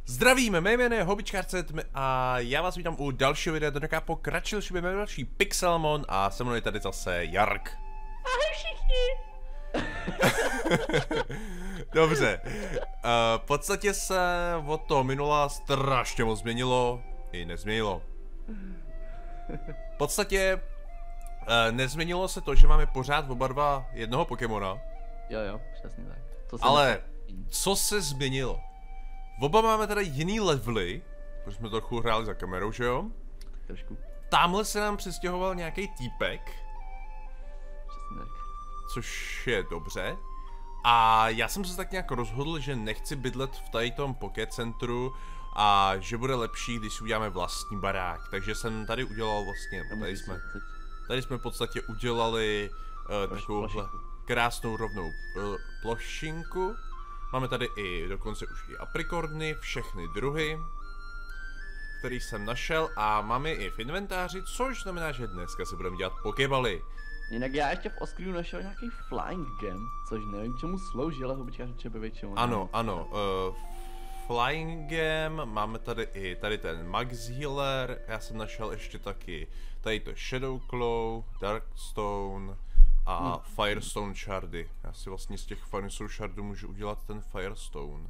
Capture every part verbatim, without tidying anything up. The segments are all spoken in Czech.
Zdravíme, mé jméno je Hobbyčkář a já vás vítám u dalšího videa, tentokrát pokračil, že budeme další Pixelmon a se mnou je tady zase Jark. Ahoj všichni! Dobře, uh, v podstatě se od toho minula strašně moc změnilo i nezměnilo. V podstatě uh, nezměnilo se to, že máme pořád oba dva jednoho Pokémona. Jo jo, přesně tak. To Ale co se změnilo? Oba máme tady jiný levely, protože jsme trochu hráli za kamerou, že jo? Trošku. Tamhle se nám přestěhoval nějaký týpek, Přesně tak. což je dobře. A já jsem se tak nějak rozhodl, že nechci bydlet v tady tom Poké centru a že bude lepší, když si uděláme vlastní barák. Takže jsem tady udělal vlastně, tady jsme, tady jsme v podstatě udělali uh, takovou krásnou rovnou uh, plošinku. Máme tady i dokonce už i aprikorny, všechny druhy, který jsem našel a máme i v inventáři, což znamená, že dneska si budeme dělat pokébaly. Jinak já ještě v Oskriu našel nějaký flying gem, což nevím čemu slouží, ale Hobbyčkář třeba většinou. Ano, ano, uh, flying gem, máme tady i tady ten Max Healer, já jsem našel ještě taky tady to Shadow Claw, Darkstone a hmm. Firestone shardy. Já si vlastně z těch Firestone shardů můžu udělat ten Firestone.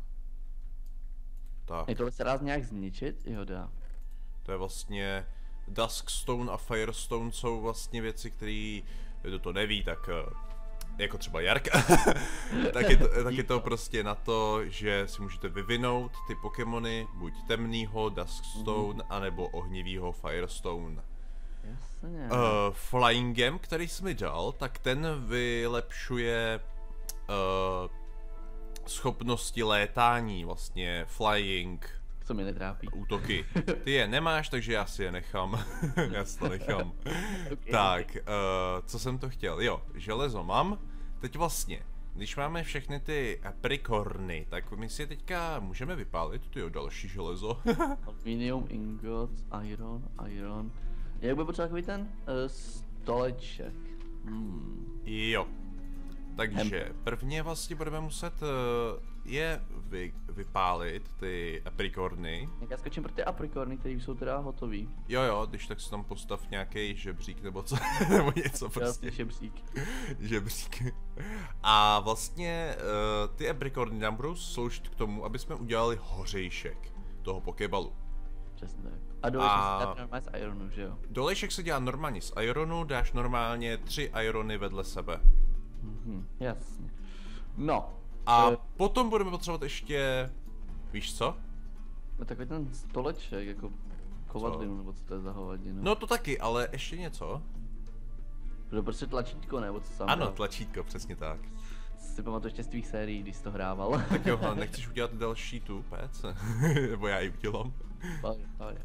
Tak. Je tohle se dá nějak zničit? Jo, dá. To je vlastně Duskstone a Firestone jsou vlastně věci, které, kdo to neví, tak jako třeba Jarka, tak, je to, tak je to prostě na to, že si můžete vyvinout ty Pokémony, buď temnýho Duskstone, mm. anebo ohnivýho Firestone. Jasně. Uh, Flying Gem, který jsi mi dal, tak ten vylepšuje uh, schopnosti létání, vlastně flying. Co mě netrápí. Útoky. Ty je nemáš, takže já si je nechám. Já si to nechám. Okay. Tak, uh, co jsem to chtěl? Jo, železo mám. Teď vlastně, když máme všechny ty aprikorny, tak my si je teďka můžeme vypálit. Tu jo, další železo. Aluminium, ingot, iron, iron. Jak by potřeba takový ten uh, stoleček? Hmm. Jo. Takže prvně vlastně budeme muset uh, je vy, vypálit, ty aprikorny. Jak já skočím pro ty aprikorny, které jsou teda hotový. Jo jo, když tak si tam postav nějaký žebřík nebo co, nebo něco prostě. Žebřík. Žebřík. A vlastně uh, ty aprikorny nám budou sloužit k tomu, aby jsme udělali hořejšek toho pokébalu. Přesně tak. A dolejšek a... se dá normálně z ironu, že jo? Dolejšek se dělá normálně z ironu, dáš normálně tři irony vedle sebe. Mhm, jasně. No. A uh, potom budeme potřebovat ještě, víš co? No takový ten stoleček, jako kovadlinu, nebo co to je za hovadinu. No to taky, ale ještě něco? Bude prostě tlačítko, nebo co sám Ano, dal. tlačítko, přesně tak. Si pamatuju ještě z tvých sérií, když jsi to hrával. Tak jo, ale nechceš udělat další tu pec? Nebo já ji udělám. Pálě, pálě.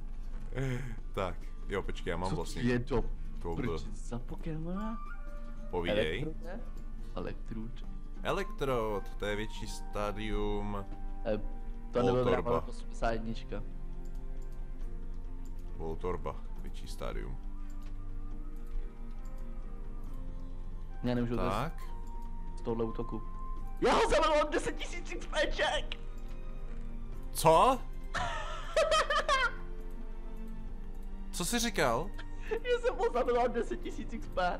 Tak, jo, počkej, já mám Co vlastně... je to? Tohle. Proč za Pokémona? Povídej. Elektrode? Elektrud. Elektrod, to je větší stádium. E, to nebyl vrával osmdesát jedna. Voltorba, větší stádium. Já nemůžu tak. Z tohohle útoku. Já ho zavolám deset tisíc XPček! Co? Co jsi říkal? Já jsem ho zavolám deset tisíc X P.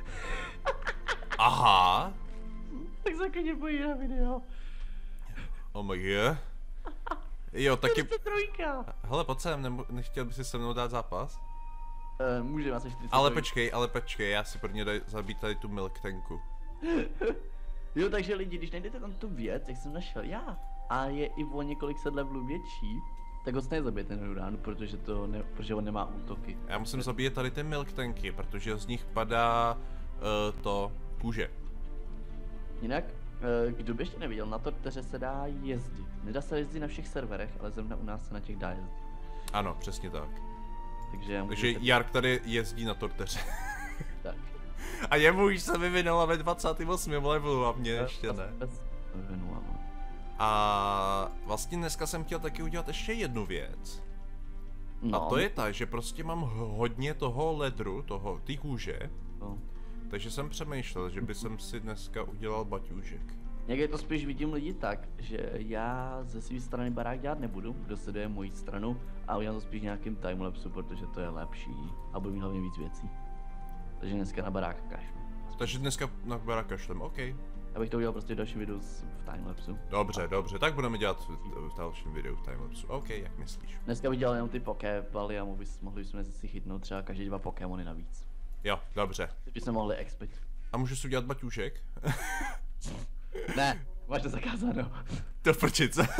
Aha. Tak se klidně pojí na video. Oh my god. Jo, taky... trojka. Hele, pojď sem, ne nechtěl bys si se mnou dát zápas? Uh, můžeme asi čtyřicet. Ale počkej, ale počkej, já si prvně daj zabít tady tu milk tanku. Jo, takže lidi, když najdete tam tu věc, jak jsem našel já, a je i o několik set levelů větší, tak ho nezabijete na ránu, protože, to ne, protože on nemá útoky. Já musím zabíjet tady ty milk tanky, protože z nich padá uh, to kůže. Jinak, uh, kdo by ještě neviděl, na Torteře se dá jezdit. Nedá se jezdit na všech serverech, ale zrovna u nás se na těch dá jezdit. Ano, přesně tak. Takže, Takže se... Jark tady jezdí na Torteře. Tak. A jemu už se vyvinula ve dvacátém osmém levelu a mě ještě ne. Vyvinula. A vlastně dneska jsem chtěl taky udělat ještě jednu věc. No. A to je ta, že prostě mám hodně toho ledru, toho, té kůže. No. Takže jsem přemýšlel, že by jsem si dneska udělal baťůžek. Někdy to spíš vidím lidi tak, že já ze své strany barák dělat nebudu, kdo sleduje moji stranu a udělám to spíš nějakým timelapsu, protože to je lepší a budu mít hlavně víc věcí. Takže dneska na barák kašlu. Takže dneska na barák kašlem, OK. Abych to udělal prostě v dalším videu v timelapsu. Dobře, dobře, tak budeme dělat v, v dalším videu v timelapsu. OK, jak myslíš? Dneska bych dělal jenom ty pokébaly a mohli, mohli bychom si chytnout třeba každý dva pokémony navíc. Jo, dobře. Teď bychom mohli expit. A můžu si udělat baťůžek? Ne, máš to zakázáno. To prčice.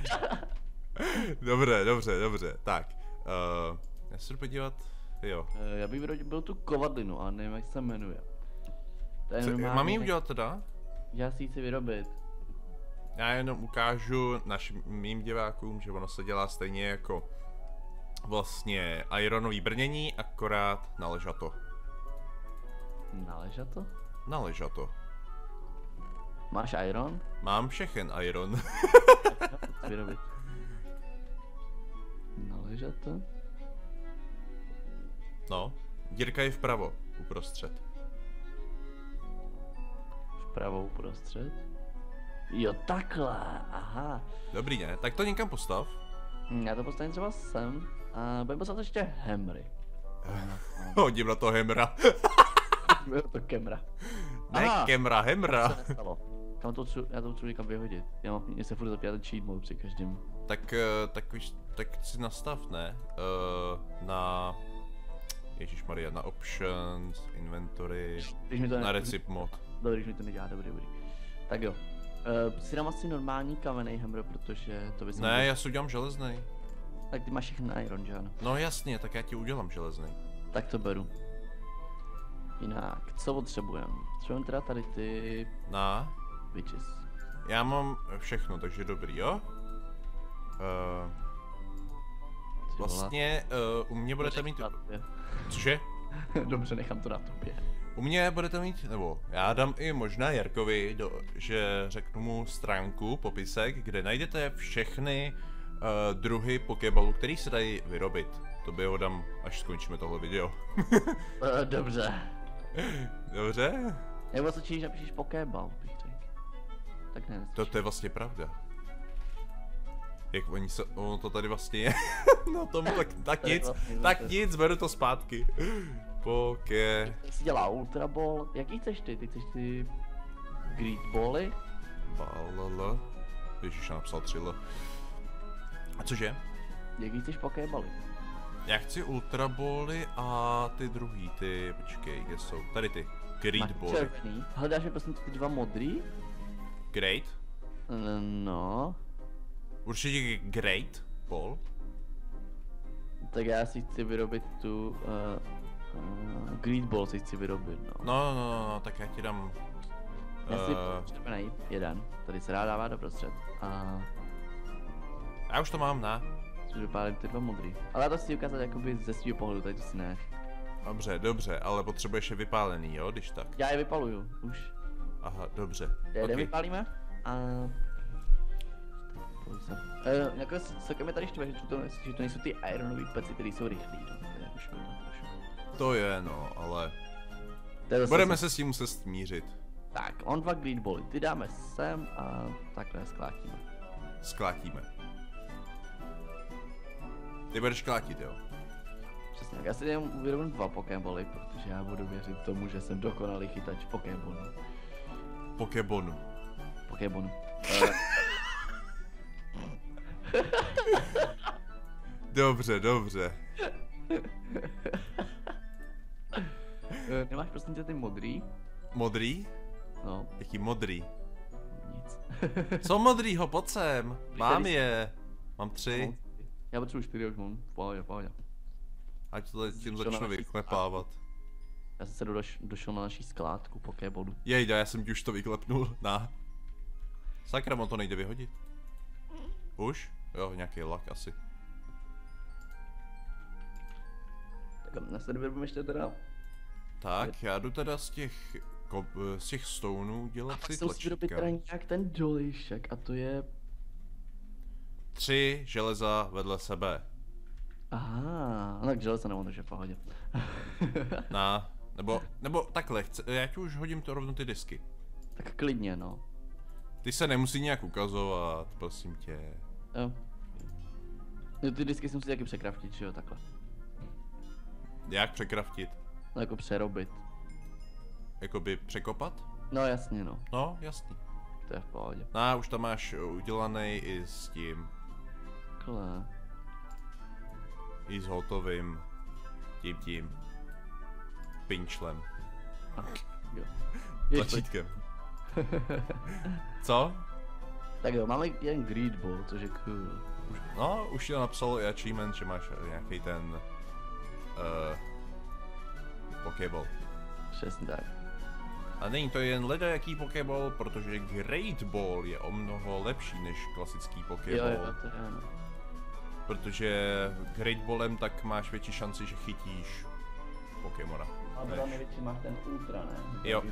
Dobře, dobře, dobře, tak. Uh, já se jdu podívat, jo. Uh, já bych vyrobil tu kovadlinu, ale nevím jak se jmenuje. To je Co, normálně... mám ji udělat teda? Já si ji chci vyrobit. Já jenom ukážu našim mým divákům, že ono se dělá stejně jako vlastně ironový brnění, akorát na ležato. Na ležato? Na ležato. Máš iron? Mám všechen iron. Chci vyrobit. Na ležato? No, dírka je vpravo, uprostřed. Vpravo uprostřed? Jo, takhle, aha. Dobrý, ne? Tak to někam postav. Hm, Já to postavím třeba sem a budeme postavit ještě hemry. Hodím na to hemra. Bylo to kemra. Ne, Aha. kemra, hemra. To se nestalo. Kam to třu, já to potřebuji někam vyhodit. Já mám, mě se furt zapíjat cheat mode při každém. Tak, eh, tak víš, tak si nastav, ne? Uh, na... Ježišmarja, na options, inventory, Když mi to na ne... recip mod. Dobrý, když mi to nedělá, dobrý, dobrý. Tak jo. Uh, si dám asi normální kamenný hammer, protože to by se... Ne, já si udělám železný. Tak ty máš všechny iron, že ano? No jasně, tak já ti udělám železný. Tak to beru. Jinak, co potřebujeme? Potřebujeme teda tady ty... Na? Witches. Já mám všechno, takže dobrý, jo? Uh, vlastně uh, u mě budete mít... Cože? Dobře, nechám to na tobě. U mě budete mít, nebo já dám i možná Jarkovi, do, že řeknu mu stránku, popisek, kde najdete všechny uh, druhy pokébalů, který se dají vyrobit. To by ho dám, až skončíme tohle video. uh, dobře. Dobře? Nebo co činíš, napíšeš pokébal, bych řekl. Tak ne, To, to je vlastně pravda. Jak oni se, ono to tady vlastně je, no tomu tak, tak nic, vlastně tak nic, beru to zpátky. Poké... Jak jsi dělal Ultra Ball, jaký chceš ty? Ty chceš ty Great Bally? Balala. Ježiš, já napsal tři L. A cože? Jaký chceš Pokébaly? Já chci Ultra Bally a ty druhý, ty, počkej, kde jsou, tady ty, Great Bally. Červený. Hledáš mi prosím ty dva modrý? Great? No. Určitě Great Ball. Tak já si chci vyrobit tu... Uh, uh, Great Ball si chci vyrobit, no. No, no, no, no, tak já ti dám... Já si Uh, potřebujeme najít jeden, tady se dá dává doprostřed. A já už to mám, ne? si vypálím ty dva modrý. Ale já to chci ukázat jakoby ze svého pohledu, tady to si ne. Dobře, dobře, ale potřebuješ je vypálený, jo, když tak. Já je vypaluju, už. Aha, dobře. Jeden Okay. vypálíme a... Uh, jako celkem je tady štve, že to, že to nejsou ty ironové peci, které jsou rychlý, no. To je škoda trošku. To je, no, ale... To je zase Budeme se... se s tím muset smířit. Tak, on dva Great Bally, ty dáme sem a takhle sklátíme. Sklátíme. Ty budeš klátit, jo? Přesně, já si jenom vyrobím dva Pokébaly, protože já budu věřit tomu, že jsem dokonalý chytač Pokémonu. Pokébonu. Pokémonu. Uh, Dobře, dobře. uh, nemáš prosím tě ty modrý? Modrý? No, Jaký modrý? nic. Co modrýho, pojď sem. Mám je. Mám tři. Já potřebuji čtyři, už mám. V pohodě, v pohodě. Ať to tím Došel na začnu naši vyklepávat. Já jsem se doš, došel na naší skládku Pokébolu. Jejda, já jsem ti už to vyklepnul. Na. Sakra, on to nejde vyhodit. Už? Jo, nějaký lak asi. Tak na se vyrobím ještě teda. Tak, já jdu teda z těch, kop, z těch stoneů A dělat pak ty se musí vyrobit tlačítka. teda nějak ten dolíšek a to je... Tři železa vedle sebe. Aha, no tak železa nemám, takže v pohodě. Na, nebo, nebo takhle, chce, já ti už hodím to rovnou ty disky. Tak klidně no. Ty se nemusí nějak ukazovat, prosím tě. Jo. No, ty disky jsem si taky překraftit, že jo, takhle. Jak překraftit? No jako přerobit. Jakoby překopat? No jasně no, No, jasný. to je v pohodě. No, už tam máš udělaný i s tím. Takhle. I s hotovým. Tím tím. Pinčlem. Aha, jo. Jež, Tlačítkem. Co? tak jo, máme jen Greed Ball, což je cool. No, už ti to napsal i achievement, že máš nějaký ten... Uh, Pokéball. Přesně tak. A není to jen ledajaký Pokéball, protože Great Ball je o mnoho lepší než klasický Pokéball. Jo, jo, to je ano. Protože Great Ballem tak máš větší šanci, že chytíš Pokémona. A než- dva největší máš ten Ultra, ne? Jo.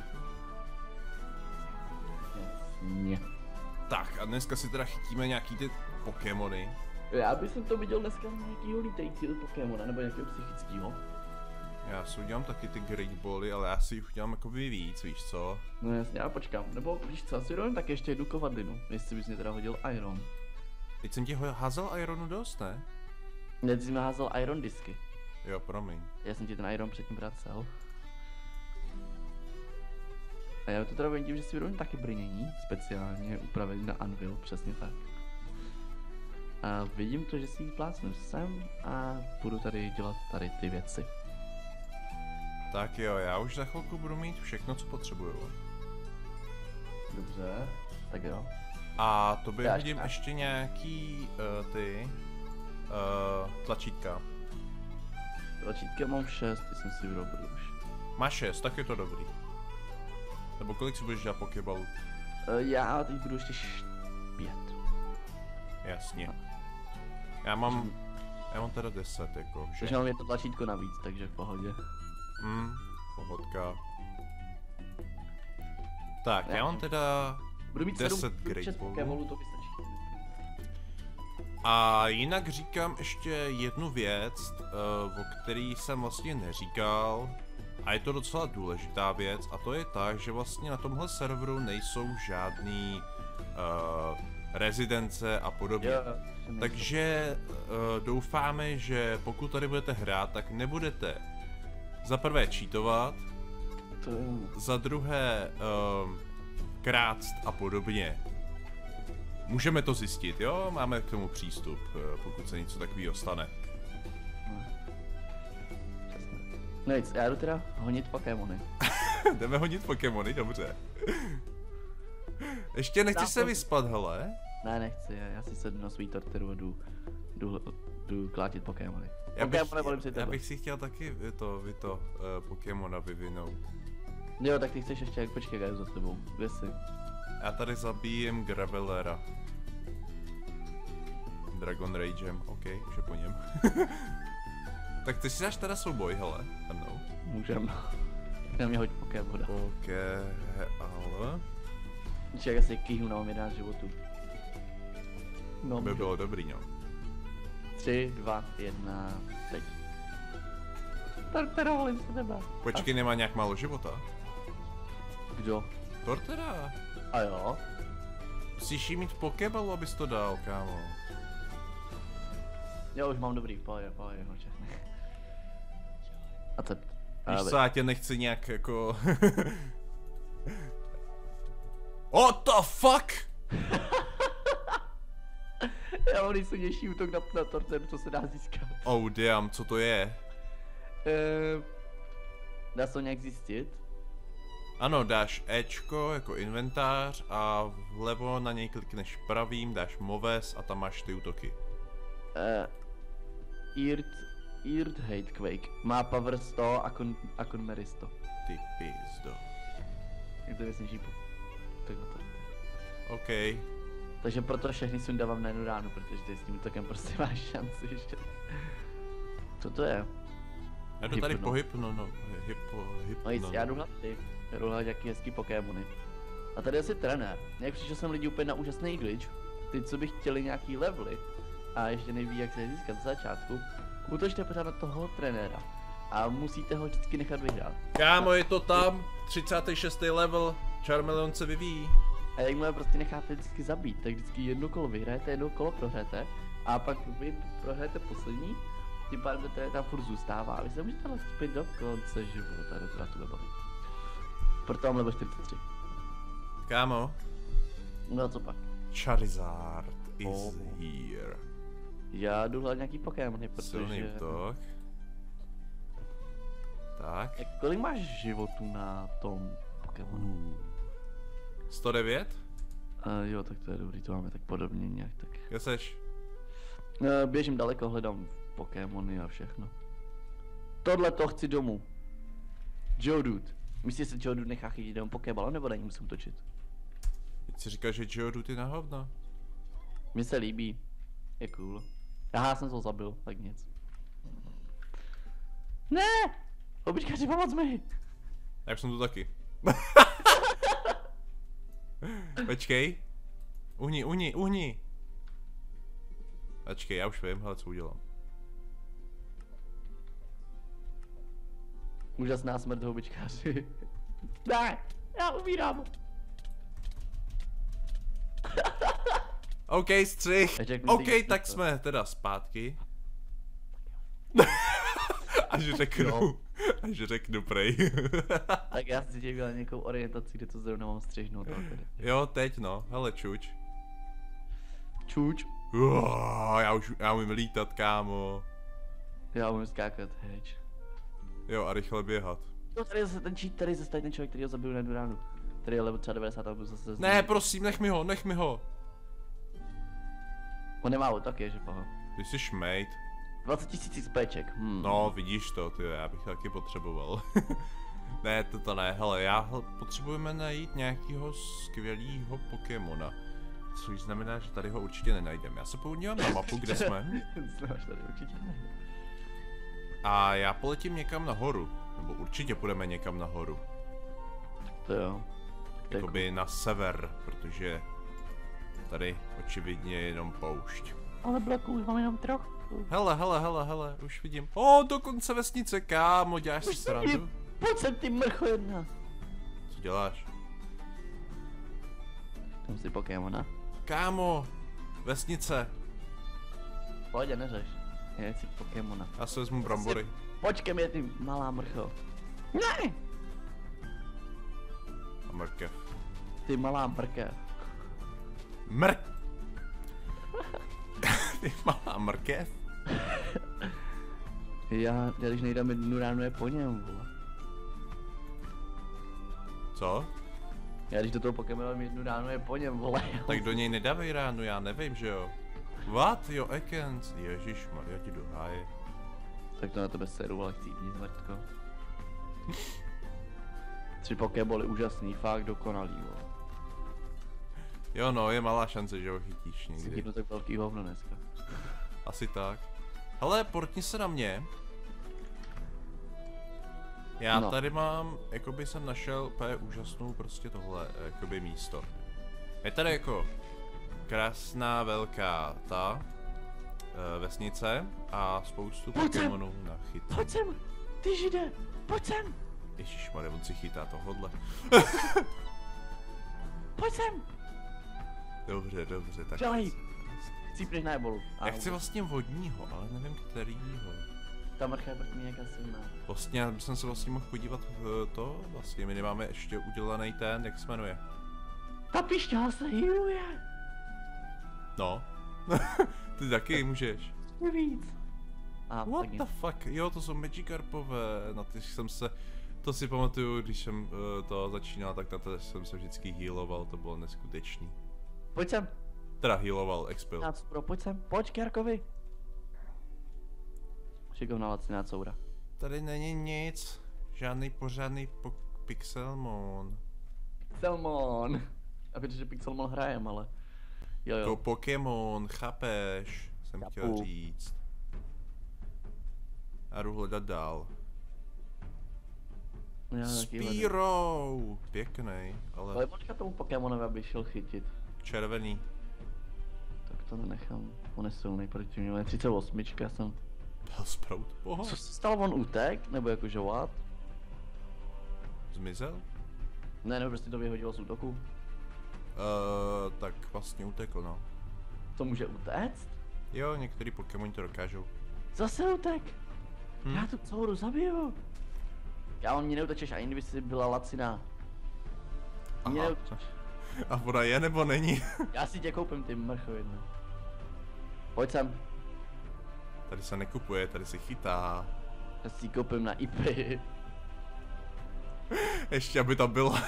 Jasně. Tak a dneska si teda chytíme nějaký ty Pokémony. Já bych to viděl dneska nějakýho lítajícího Pokémona, nebo nějakého psychického. Já si udělám taky ty Great Bally, ale já si jich udělám jakoby víc, víš co? No jasně, já počkám. Nebo víš co, asi jdem tak ještě jednu kovadlinu, jestli bys mě teda hodil Iron. Teď jsem ti ho házel Ironu dost, ne? Ne, ty jsi mi házel Iron disky. Jo, promiň. Já jsem ti ten Iron předtím vracel. A já to teda vidím, že si vyrobím taky brnění, speciálně upravený na Anvil, přesně tak. A vidím to, že si ji plácnu sem a budu tady dělat tady ty věci. Tak jo, já už za chvilku budu mít všechno, co potřebuju. Dobře, tak jo. A to by Já hodím čekám. ještě nějaký uh, ty uh, tlačítka. Tlačítka mám šest, ty jsem si vyrobil už. Máš šest, tak je to dobrý. Nebo kolik si budeš dělat Pokéballu? E, já teď budu ještě š... pět. Jasně. Já mám, já mám teda deset, jako, že? Takže mám jedno tlačítko navíc, takže v pohodě. Hmm, pohodka. Tak, já Já mám mám- teda Budu mít deset sedm, Great šest Ballů. Pokémonů, to vystačí. A jinak říkám ještě jednu věc, uh, o který jsem vlastně neříkal. A je to docela důležitá věc, a to je ta, že vlastně na tomhle serveru nejsou žádný uh, rezidence a podobně. Jo, že nejsou. Takže uh, doufáme, že pokud tady budete hrát, tak nebudete za prvé cheatovat, To jo. za druhé um, krást a podobně. Můžeme to zjistit, jo? Máme k tomu přístup, eh, pokud se něco takového stane. No. Přesně. No nic, já jdu teda honit Pokémony. Jdeme honit Pokémony, dobře. Ještě nechceš se vyspat, hele? Ne, nechci, já, já si sednu na svý torteru a jdu, jdu, jdu klátit Pokémony. Já bych, Pokémony volím si já tebe. bych si chtěl taky vy to, vy to uh, Pokémona vyvinout. Jo, tak ty chceš ještě, počkej, já jdu za tebou, kde jsi? Já tady zabíjem Gravelera. Dragon Ragem, ok, už je po něm. Tak ty si dáš teda souboj, hele, se mnou. Můžem. Na mě hoď Pokémona. Ok, ale... Čekaj, já si kýhnu na mám jedenáct životů. No, To by můžu. bylo dobrý, no. Tři, dva, jedna, teď. Tortera, volím se tebe. Počkej, nemá nějak málo života? Kdo? Tortera. A jo? Musíš jí mít Pokéballu, abys to dal, kámo. Jo, už mám dobrý, v pohodě, v pohodě, hoče. A to... Víš Ale- co, já tě nechci nějak jako... What the fuck? Já mám nejsilnější útok na, na tortem, co se dá získat. Oh damn, co to je? Ehm... Dá se to nějak zjistit? Ano, dáš Ečko jako inventář a vlevo na něj klikneš pravým, dáš Moves a tam máš ty útoky. Uh, Earth... Earth Hate Quake. Má power sto a kon, a Conmery sto. Ty pizdo. Je to věcnější po... Takhle to. OK. Takže proto všechny sundávám na jednu ránu, protože ty s tím útokem prostě máš šanci, že... Co to je? Já jdu tady Hypno. po hypno, no, hypo, hypno. No nic, já jdu hledat ty. Já jdu hledat jaký hezký Pokémony. A tady asi trenér. Jak přišel jsem lidi úplně na úžasný glitch. Ty, co by chtěli nějaký levely a ještě neví, jak se je získat z začátku, útočte pořád na toho trenéra. A musíte ho vždycky nechat vyhrát. Kámo, je to tam, třicátý šestý level, Charmeleon se vyvíjí. A jakmile prostě necháte vždycky zabít, tak vždycky jedno kolo vyhrajete, jedno kolo prohrajete a pak vy prohrajete poslední, tím pádem to tam furt zůstává a vy se můžete vlastně zpět do konce života, dokud to nebaví. Proto mám level čtyřicet tři. Kámo, No co pak? Charizard is Oh. here. Já jdu hledat nějaký Pokémony, Silný protože... útok. Tak. Jak, kolik máš životů na tom Pokémonu? Uh. sto devět? Uh, jo, tak to je dobrý, to máme tak podobně nějak, tak... Kde seš? Uh, běžím daleko, hledám Pokémony a všechno. Tohle to chci domů. Geodude. Myslíš, že se Geodude nechá chytit jenom Pokéball, nebo na ní musím točit? Teď si říkal, že Geodude je na hovno. Mně se líbí. Je cool. Aha, já jsem to zabil, tak nic. Ne! Običkaři, pomoc mi! Já už jsem tu taky. Počkej. Uhni, uhni, uhni. Počkej, já už vím, hele, co udělám. Úžasná smrt houbičkáři. Ne! Já umírám! OK, střih. Ještě jak OK, myslíš, tak to- jsme teda zpátky. Až řeknu, Jo. až řeknu prej. Tak já si tě dělal nějakou orientaci, kde to zrovna mám střihnout. no, tedy. Jo, teď no, hele čuč. Čuč. Uaa, já už, já umím lítat, kámo. Já umím skákat, heč. Jo, a rychle běhat. No tady je zase ten cheat, tady je zase tady ten člověk, který ho zabil na jednu ránu. Tady je level třeba devadesát, tam byl zase z... Ne, prosím, nech mi ho, nech mi ho. On nemá útok, je, že paho. Ty jsi šmejt. dvacet tisíc XPček, hm. No, vidíš to, ty, já bych taky potřeboval. Ne, to ne, hele, já hl- potřebujeme najít nějakého skvělého Pokémona. Což znamená, že tady ho určitě nenajdeme. Já se podívám na mapu, kde jsme. Znáš tady určitě ne. A já poletím někam nahoru. Nebo určitě půjdeme někam nahoru. To jo. To je Jakoby na sever, protože tady očividně je jenom poušť. cool. Ale bloků už mám jenom trochu. Hele, hele, hele, hele, už vidím. O, dokonce vesnice, kámo, děláš si Už jsem srandu? Pojď sem ty mrcho jedna. Co děláš? Tam si Pokémona. Kámo, vesnice. Pojď, neřeš. Já si Pokémona. Já si vezmu brambory. Počkej mě, ty malá mrcho. Ne! A mrkev. Ty malá mrkev. Mrk! Ty malá mrkev? Já, já když nejdám jednu ránu je po něm, vole. Co? Já když do toho Pokémona mám jednu ránu je po něm, vole. Tak do něj nedávej ránu, já nevím, že jo. What? Jo, Ekans. Ježišmar, já ti do háje. Tak to na tebe seru, ale chci jít zmrtko. Tři Pokéball je úžasný, fakt dokonalý, vole. Jo no, je malá šance, že ho chytíš Jsi někdy. chytnu tak velký hovno dneska. Asi tak. Hele, portni se na mě. Já No. tady mám, jakoby jsem našel úplně úžasnou prostě tohle, jakoby místo. Je tady jako krásná velká ta e, vesnice a spoustu Pojď sem! Pokémonů na chyt. Pojď sem, ty žide, pojď sem, Ježišmarja, on si chytá tohodle. pojď sem. Dobře, dobře, tak. Dělej. Cípneš na ebolu. Já chci vlastně vodního, ale nevím kterýho. Ta mrcha je proti mě nějaká silná. Vlastně já bych se vlastně mohl podívat v to, vlastně my nemáme ještě udělaný ten, jak se jmenuje. Ta pišťál se healuje. No. Ty taky můžeš. Víc. A What tak the fuck? Jo, to jsou Magikarpové, na ty jsem se, to si pamatuju, když jsem uh, to začínal, tak na to jsem se vždycky healoval, to bylo neskutečný. Pojď sem. Teda healoval, expel. Já pro, pojď sem, pojď k Jarkovi. Šikovná laciná coura. Tady není nic, žádný pořádný po- Pixelmon. Pixelmon. A protože Pixelmon hrajem, ale. Jo Jako jo. Pokémon, chápeš, jsem Chápu. chtěl říct. A jdu hledat dál. Já taky hledám. Spearow! Pěkný, Ale ale počkat tomu Pokémonovi, aby šel chytit. červený. Tak to nenechám. On je silný proti mě, třicet osm, já jsem... Bellsprout, oho. Co se stalo, on utek? Nebo jakože what? Zmizel? Ne, nebo prostě to vyhodilo z útoku. Uh, tak vlastně utekl, no. To může utéct? Jo, některý Pokémoni to dokážou. Zase utek. Hm? Já tu celou zabiju. Já mě neutečeš, ani kdyby jsi byla laciná. Mě Aha. neutečeš. A ona je nebo není? Já si tě koupím, ty mrchovidno. Pojď sem. Tady se nekupuje, tady se chytá. Já si ji koupím na eBay. Ještě aby tam byla.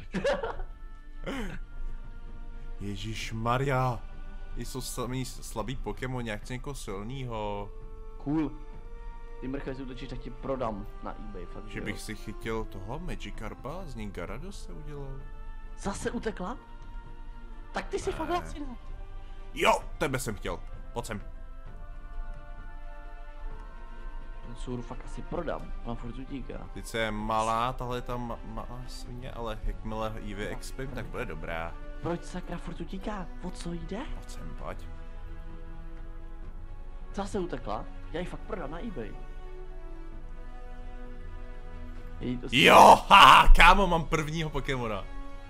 Ježíš Maria. Jsou samý slabý Pokémon, jak chci někoho silnýho. Cool. Ty mrchové si utočíš, tak ti prodám na eBay, fakt. Že jo. bych si chytil toho Magikarpa, z ní Gyarados se udělal. Zase utekla? Tak ty jsi fakt laciná. Jo, tebe jsem chtěl. Pojď sem. Ten sůru fakt asi prodám, ona furt utíká. Sice je malá, tahle ta ma malá svině, ale jakmile jí vyexpím, tak bude dobrá. Proč sakra furt utíká? O co jde? Pojď sem, pojď. Zase utekla? Já ji fakt prodám na eBay. Její to Jo, haha, kámo, mám prvního Pokémona.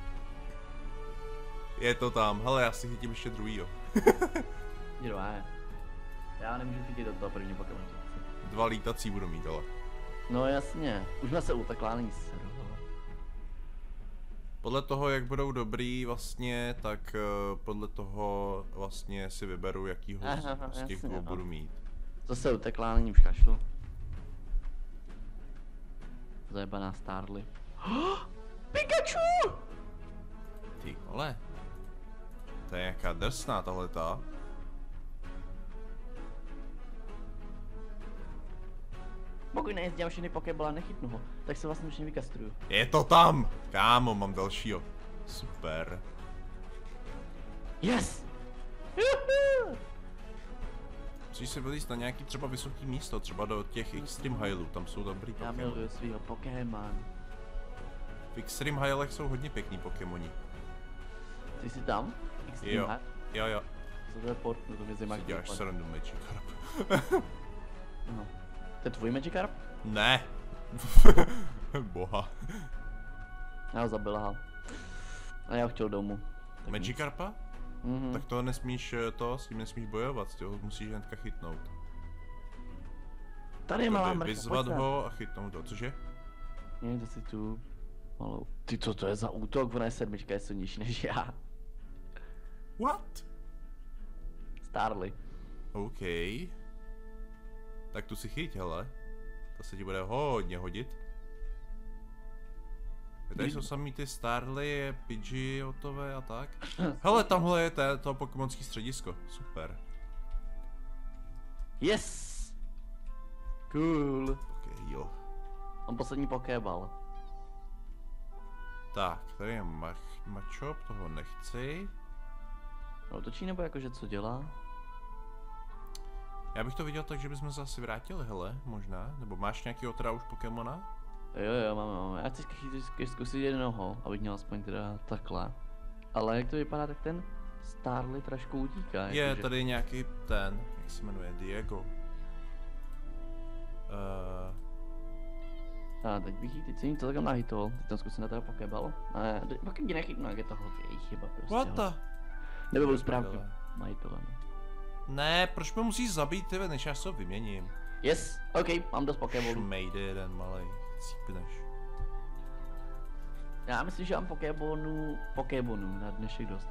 Je to tam, hele, já si chytím ještě druhýho. Jdu, ne. Já nemůžu chytit do toho první Pokémon. Dva lítací budu mít, ale. No jasně, už jsme se utekla, není seru, ale. Podle toho, jak budou dobrý vlastně, tak uh, podle toho vlastně si vyberu, jakýho z, Aha, z těch jasně, dvou no. budu mít. Zase utekla, není už kašlu. Zajebaná Starly. Pikachu! Ty vole. To je nějaká drsná tahleta. Pokud nejezdím všechny Pokébola, nechytnu ho, tak se vlastně už nevykastruju. Je to tam! Kámo, mám dalšího. Super. Yes! Juhu! Musíš si vylízt na nějaký třeba vysoký místo, třeba do těch Extreme Highů, tam jsou dobrý Já Pokémon. miluju svýho Pokémon. V Extreme Highech jsou hodně pěkný Pokémoni. Ty jsi tam? Extreme Jo, High? jo, jo. Co to je port? No to mě zajímá, Si jak děláš to srandu, Magikarp. No. To je tvůj Magikarp? Ne. Boha. Já ho zabil, aha. A já ho chtěl domů. Tak Magikarpa? Mhm. Tak to nesmíš, eh, to, s tím nesmíš bojovat, ty ho musíš hnedka chytnout. Tady je malá Tady mrcha, vyzvat pojď sem. ho a chytnout ho, cože? Mějte si tu malou. Ty, co to je za útok? Ona je sedmička, je silnější než já. What? Starly. OK. Tak tu si chyť, hele. To se ti bude hodně hodit. Tady jsou samý ty Starly, Pidgey, Otové a tak. Hele, tamhle je té, to pokémonský středisko. Super. Yes! Cool. OK, jo. Mám poslední Pokéball. Tak, tady je mach, Machop, toho nechci. Otočí nebo jakože co dělá? Já bych to viděl tak, že bychom se asi vrátili, hele, možná. Nebo máš nějaký otra už Pokémona? Jo jo, máme, máme. Já chci zkusit, zkusit jednoho, abych měl aspoň teda takhle. Ale jak to vypadá, tak ten Starly trošku utíká. Je, jakože. tady je nějaký ten, jak se jmenuje, Diego. Uh, A teď bych jí, teď jsem jí celkem nahytol. Teď tam zkusím na teda Pokéball. Ale pak ji nechytnu, jak je to její chyba prostě. what the? Nebo byl správný Prdele. majitele. No. Ne, proč mě musíš zabít, ty, než já se ho vyměním. Yes, ok, mám dost Pokéballů. Šmejde jeden malej, cípneš. Já myslím, že mám Pokébonů, Pokébonů na dnešek dost.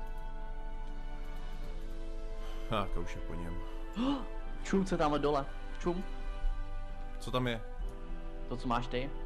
Ha, koušek po něm. Čum, co tamhle dole. Čum, Co tam je? to co máš ty.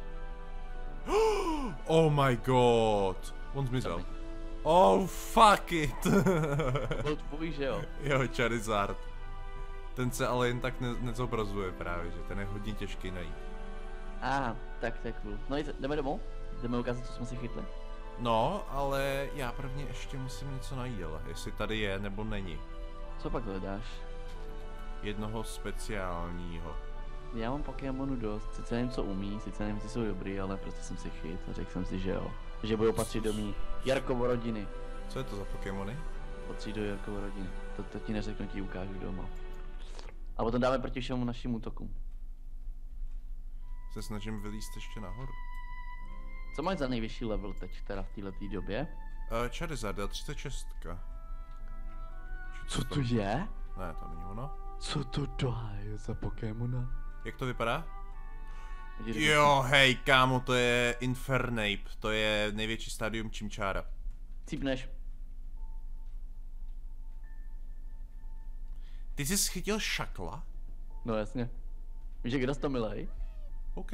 Oh my god. On zmizel. Oh fuck it. Byl tvůj, že jo? Jo, Charizard. Ten se ale jen tak ne nezobrazuje právě, že ten je hodně těžký najít. Aha, tak to je cool. No jde, jdeme domů? Jdeme ukázat, co jsme si chytli. No, ale já prvně ještě musím něco najít, ale jestli tady je nebo není. Co pak hledáš? Jednoho speciálního. Já mám Pokémonů dost, sice nevím, co umí, sice nevím, jestli jsou dobrý, ale prostě jsem si chyt a řekl jsem si, že jo. Že budou patřit do mý Jarkovo rodiny. Co je to za Pokémony? Patří do Jarkovo rodiny. To, to ti neřeknu, ti ukážu doma. A potom dáme proti všemu našim útokům. Se snažím vylízt ještě nahoru. Co máš za nejvyšší level teď, teda v této době? Uh, Charizarda třicet šest. Co to je? Ne, to není ono. Co to je za Pokémona? Jak to vypadá? Vidíte, Jo, hej, kámo, to je Infernape, to je největší stádium Chimchara. Cípneš. Ty jsi schytil šakla? No jasně. Víš, jak kdo to milej? OK.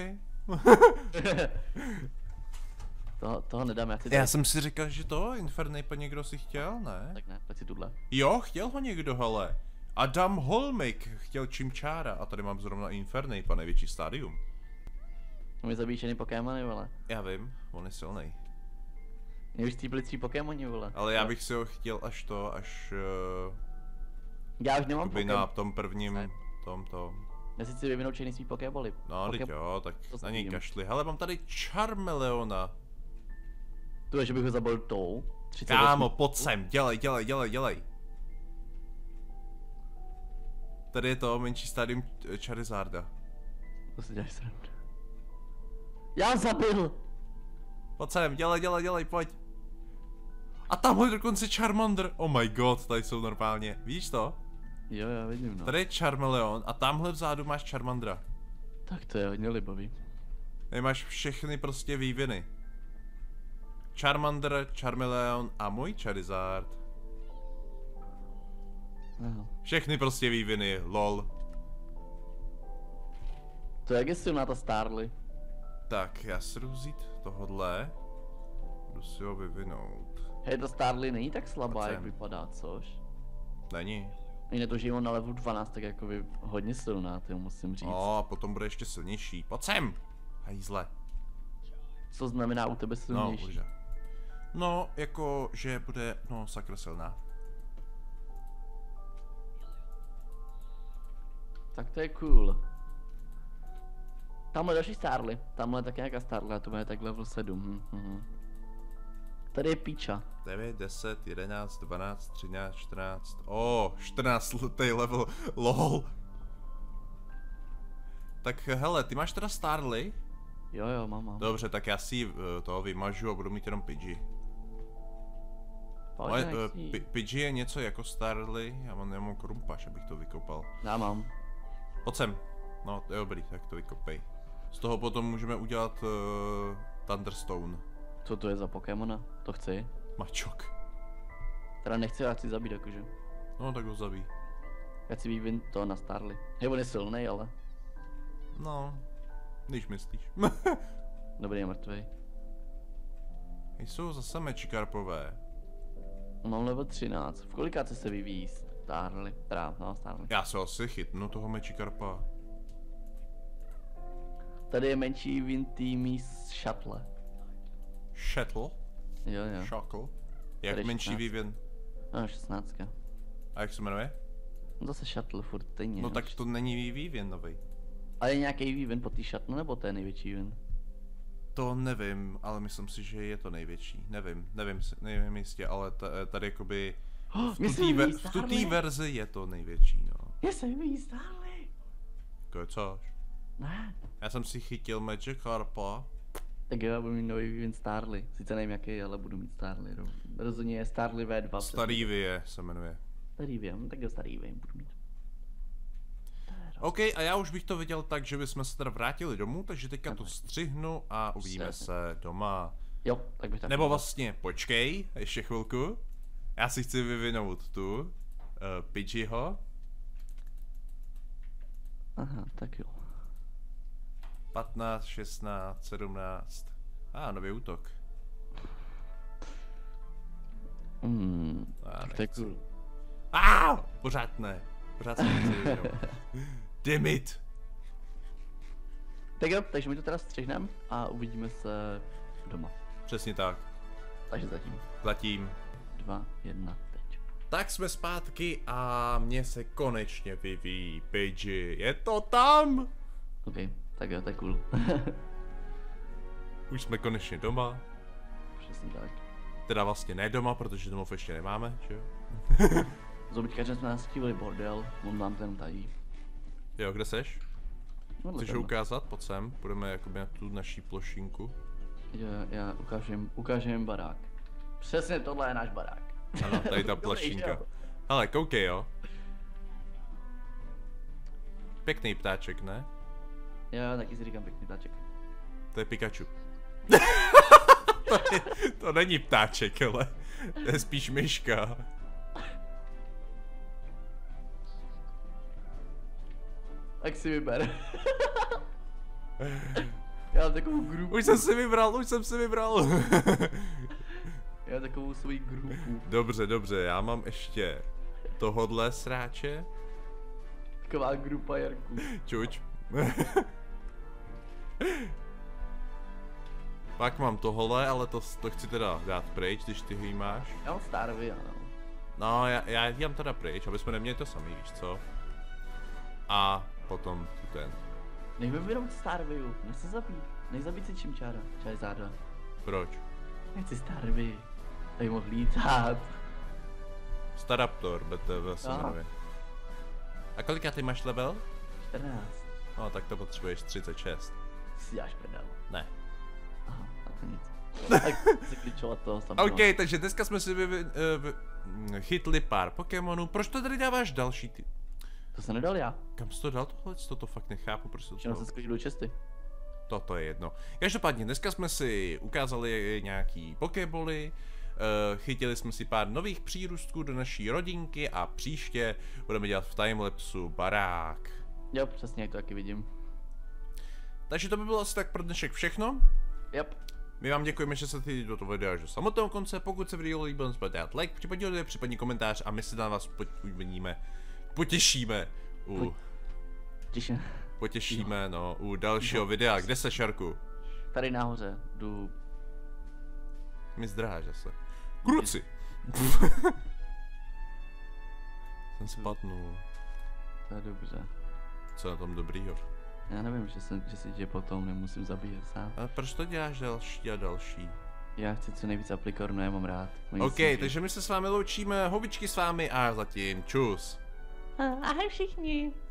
toho, toho nedám, já si Já jsem si říkal, že to Infernape někdo si chtěl, ne? Tak ne, pojď si tuhle. Jo, chtěl ho někdo, hele. Adam Holmik chtěl Chimchara a tady mám zrovna Infernape, největší stádium. Můj zabíčený Pokémony, vole. Já vím, on je silnej. Mě už cípli tři Pokémoni, vole. Ale já bych si ho chtěl až to, až uh, Já už nemám jakoby Pokémon. na tom prvním, tom to. Já si chci vyvinout všechny svý Pokéboly. No, teď jo, tak to na něj zkusím. kašli. Hele, mám tady Charmeleona. To je, že bych ho zabil tou. třicet osm. Kámo, pojď sem, dělej, dělej, dělej, dělej. Tady je to menší stádium eh, Charizarda. To si děláš srandu. Já zabil! Pojď sem, dělej, dělej, dělej, pojď. A tamhle dokonce Charmander. Oh my god, tady jsou normálně. Víš to? Jo, já vidím, no. Tady je Charmeleon a tamhle vzadu máš Charmandra. Tak to je hodně libový. Tady máš všechny prostě výviny. Charmander, Charmeleon a můj Charizard. Aha. Všechny prostě výviny, lol. To jak je silná ta Starly? Tak, já si jdu vzít tohodle. Jdu si ho vyvinout. Hej, ta Starly není tak slabá, Pojď jak sem. vypadá, což? Není. Jinak to, že je on na levelu dvanáct, tak jako by hodně silná, ty musím říct. No a potom bude ještě silnější. Pojď sem! Hajzle. Co znamená u tebe No, silnější? už. No, jako, že bude, no, sakra silná. Tak to je cool. Tamhle další Starly. Tamhle tak nějaká Starly, a to bude tak level sedm. Hm, hm. Tady je Píča. devět, deset, jedenáct, dvanáct, třináct, čtrnáct. O, čtrnáct letý level, lol. Tak hele, ty máš teda Starly? Jo, jo, mám, mám. Dobře, tak já si uh, toho vymažu a budu mít jenom Pidgey. Pojď, Ale nech uh, si. Pi- Pidgey je něco jako Starly, já mám, já mám krumpaš, abych to vykopal. Já mám. Pojď sem. No, to je dobrý, tak to vykopej. Z toho potom můžeme udělat uh, Thunderstone. Co to je za Pokémona? To chci. Mačok. Teda nechci, já chci zabít jakože. No, tak ho zabij. Já chci vývin to na Starly. Hej, on je silnej, ale. No, když myslíš. Dobrý, je mrtvej. Jsou zase mečikarpové. Mám level třináct. V kolikáce se vyvíjí Starly? Teda, no, Starly. Já se asi chytnu toho mečikarpa. Tady je menší Vintýmí z Shuttle. Shuttle? Jo, jo. Shackle? Jak Tady menší šestnáct. vývin. No, šestnáctka. A jak se jmenuje? No zase Shuttle furt stejně. No tak to není vývin nový. A je nějaký vývin po té Shuttle, nebo to je největší vývin? To nevím, ale myslím si, že je to největší. Nevím, nevím, si- nevím jistě, ale t- tady jakoby v Mně se tutý, ve- vyvíjí v tutý Starly. verzi je to největší, no. Mně se vyvíjí Starly. Kecáš? Ne. Já jsem si chytil Magikarpa. Tak jo, já budu mít nový vývin Starly. Sice nevím jaký, ale budu mít Starly. No. Rozhodně je Starly V dva. Starý Vie se jmenuje. Starý vím, tak jo, starý vím, budu mít. OK, a já už bych to viděl tak, že bychom se teda vrátili domů, takže teďka to Ano. střihnu a uvidíme Přesně. se doma. Jo, tak bych tak. Nebo vlastně, počkej, ještě chvilku. Já si chci vyvinout tu, uh, Pidgeyho. Aha, tak jo. patnáct, šestnáct, sedmnáct. A ah, nový útok. Hmm, Já tak to je nechci. cool. Ah, pořád ne. Pořád se chci vyvinout. Damn it. Tak jo, takže my to teda střihneme a uvidíme se doma. Přesně tak. Takže zatím. Zatím. Dva, jedna, teď. Tak jsme zpátky a mě se konečně vyvíjí Pidgey. Je to tam! OK, tak jo, to je cool. Už jsme konečně doma. Přesně tak. Teda vlastně ne doma, protože domov ještě nemáme, že jo? Zobičkaře jsme nastívili bordel, on nám ten tají. Jo, kde seš? No, Chceš ho ukázat? Pojď sem, půjdeme jakoby na tu naší plošinku. Já, já ukážem, ukážem barák. Přesně tohle je náš barák. Ano, tady ta plašinka. Hele, koukej, jo. Pěkný ptáček, ne? Jo, taky si říkám pěkný ptáček. To je Pikachu. to, je, to není ptáček, ale to je spíš myška. Tak si vyber. Já mám takovou grupu. Už jsem si vybral, už jsem si vybral. Já mám takovou svoji grupu. Dobře, dobře, já mám ještě tohodle sráče. Taková grupa Jarku. Čuč. Pak mám tohle, ale to, to chci teda dát pryč, když ty ho máš. Já mám Starvy, ano. No, já, já ji dám teda pryč, aby jsme neměli to samý, víš co? A potom tu ten. Nech mi vyrout Starvyu, nech se zabít. Nech zabít si Chimchara, Charizarda. Proč? Nechci Starvy, tady mohl lítat. Staraptor, B T V se jmenuje. A kolika ty máš level? čtrnáct. No, tak to potřebuješ třicet šest. Si děláš prdel. Ne. Aha, a to nic. Tak si kličovat toho tam. OK, takže dneska jsme si vy, vy, vy, chytli pár Pokémonů. Proč to tady dáváš další ty? To se nedal já. Kam jsi to dal tohle? To, to fakt nechápu, proč to Čím se skočil do česty. Toto je jedno. Každopádně, dneska jsme si ukázali nějaký Pokéboly, chytili jsme si pár nových přírůstků do naší rodinky a příště budeme dělat v timelapsu barák. Jo, přesně, jak to taky vidím. Takže to by bylo asi tak pro dnešek všechno. Yep. My vám děkujeme, že jste tady do toho videa až do samotného konce. Pokud se video líbilo, musíte dát like, případně případně komentář a my se na vás uvidíme, potěšíme u... Těším. Potěšíme, no, u dalšího videa. Kde se, Šarku? Tady nahoře, jdu... Mi zdráš zase. Kruci! Jsem spadnul. To je dobře. Co na tom dobrýho? Já nevím, že, jsem, že si tě potom nemusím zabíjet sám. A proč to děláš další a další? Já chci co nejvíc aplikornu, já mám rád. Oni OK, si... takže my se s vámi loučíme, hobičky s vámi a zatím čus. Ahoj všichni.